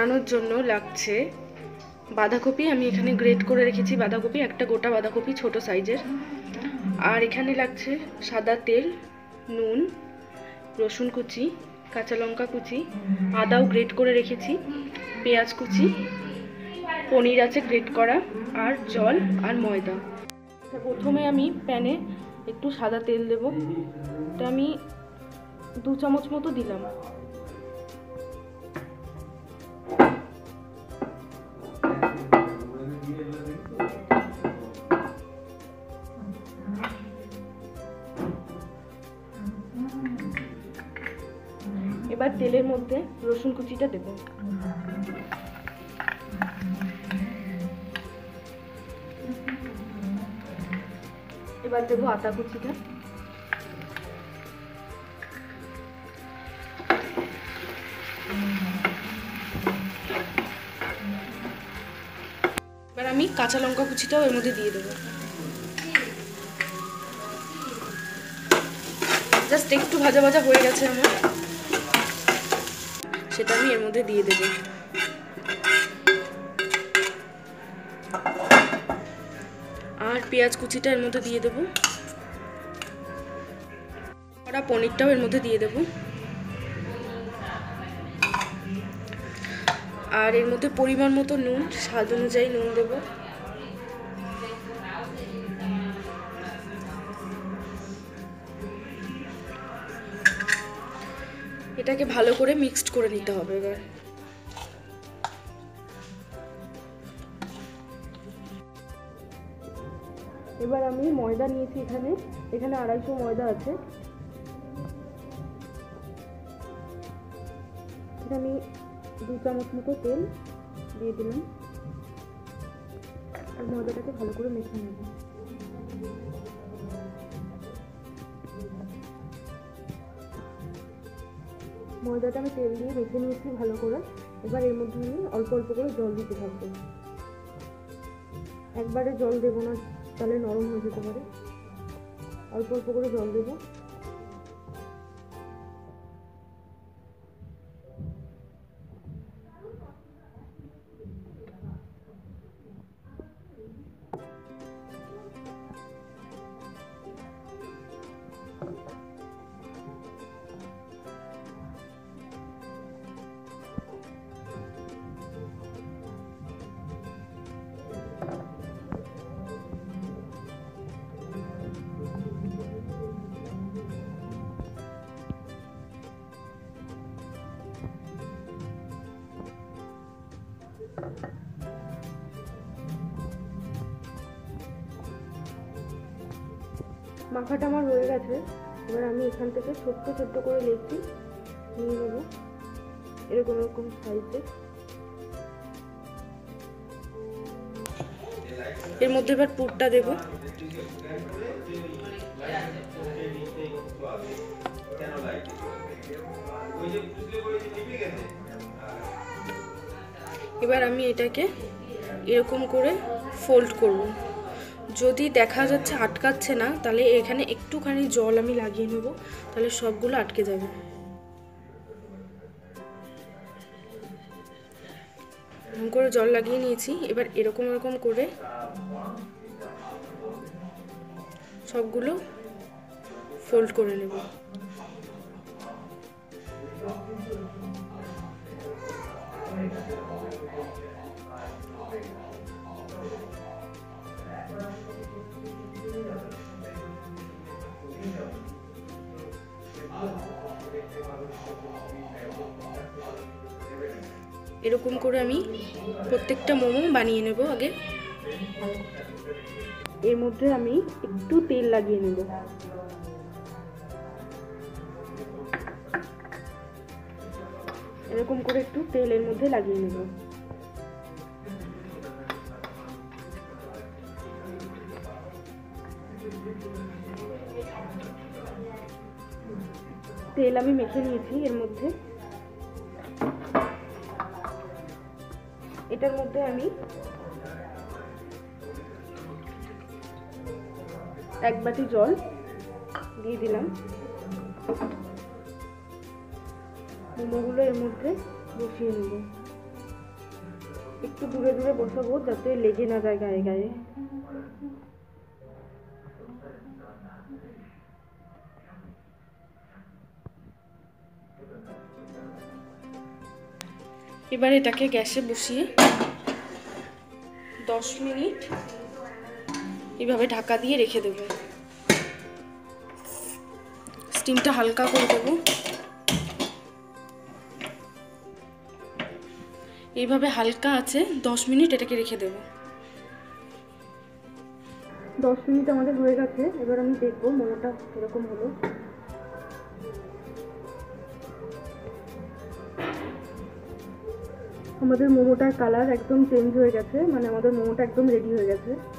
বানানোর জন্য লাগছে বাঁধাকপি। আমি এখানে গ্রেট করে রেখেছি বাঁধাকপি, একটা গোটা বাঁধাকপি ছোট সাইজের। আর এখানে লাগছে সাদা তেল, নুন, রসুন কুচি, কাঁচা লঙ্কা কুচি, আদাও গ্রেট করে রেখেছি, পেঁয়াজ কুচি, পনির আছে গ্রেট করা, আর জল আর ময়দা। প্রথমে আমি প্যানে একটু সাদা তেল দেব। এটা আমি 2 চামচ মতো দিলাম। এবার তেলের মধ্যে রসুন কুচিটা দেব। এবার দেবো আদা কুচিটা। এবার আমি কাঁচা লঙ্কা কুচিটাও এর মধ্যে দিয়ে দেবো। জাস্ট একটু ভাজা ভাজা হয়ে গেছে আমার, সেটা আমি এর মধ্যে দিয়ে দেবো। আর পেঁয়াজ কুচিটা এর মধ্যে দিয়ে দেবো। কড়া পনিরটাও এর মধ্যে দিয়ে দেবো। আর এর মধ্যে পরিমাণ মতো নুন, স্বাদ অনুযায়ী নুন দেবো। এটাকে ভালো করে মিক্সড করে নিতে হবে। এবার আমি ময়দা নিয়েছি, এখানে 250 ময়দা আছে। আমি 2 চামচ মতো তেল দিয়ে দিলাম আর ময়দাটাকে ভালো করে মেখে নেব। ময়দাটা আমি তেল দিয়ে মেখে নিয়েছি ভালো করে। এবার এর মধ্যে আমি অল্প অল্প করে জল দিতে থাকবো। একবারে জল দেবো না, তাহলে নরম হয়ে যেতে পারে। অল্প অল্প করে জল দেবো। মাখাটা আমার হয়ে গেছে। এবার আমি এখান থেকে ছোট্ট ছোট্ট করে লেচি নিয়ে নেব, এরকম এরকম সাইজে। এর মধ্যে এবার পুরটা দেব। এবার আমি এটাকে এরকম করে ফোল্ড করব। যদি দেখা যাচ্ছে আটকাচ্ছে না, তাহলে এখানে একটুখানি জল আমি লাগিয়ে নেব, তাহলে সবগুলো আটকে যাবে। এরকম করে জল লাগিয়ে নিয়েছি। এবার এরকম এরকম করে সবগুলো ফোল্ড করে নেব। এরকম করে আমি প্রত্যেকটা মোমো বানিয়ে নেব। আগে এর মধ্যে আমি একটু তেল লাগিয়ে নেব। এরকম করে একটু তেল এর মধ্যে লাগিয়ে নেব। তেল আমি মেখে নিয়েছি এর মধ্যে। এটার মধ্যে আমি 1 বাটি জল দিয়ে দিলাম। মোমোগুলো এর মধ্যে বসিয়ে নেব। একটু দূরে দূরে বসাবো যাতে লেগে না যায় গায়ে গায়ে। এবার এটাকে গ্যাসে বসিয়ে 10 মিনিট এইভাবে ঢাকা দিয়ে রেখে দেবো। স্টিমটা হালকা করে দেবো। এইভাবে হালকা আছে 10 মিনিট এটাকে রেখে দেব। 10 মিনিট আমাদের হয়ে গেছে। এবার আমি দেখবো মোমোটা এরকম হলো। আমাদের মোমোটার কালার একদম চেঞ্জ হয়ে গেছে, মানে আমাদের মোমোটা একদম রেডি হয়ে গেছে।